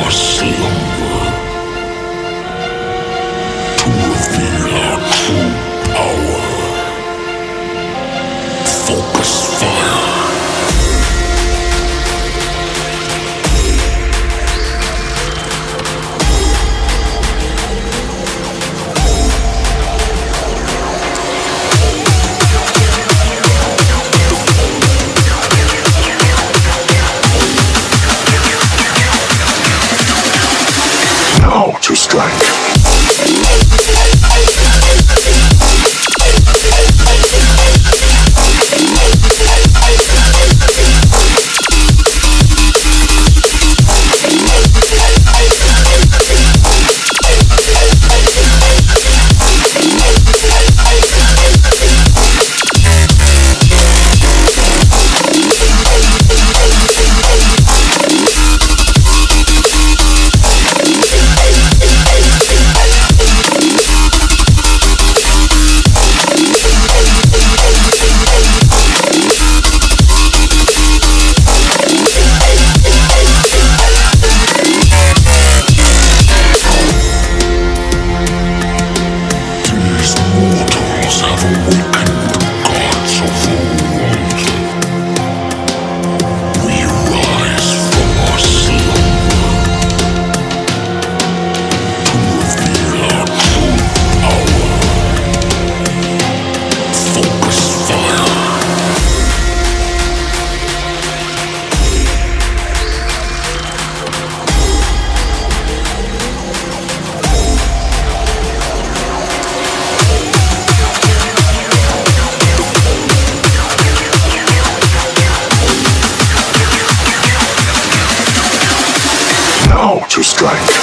our slumber, to reveal our true power. Focus fire. Now to strike. Have awakened the gods of the world. We rise from our slumber to reveal our true power. Focus fire. Now to strike.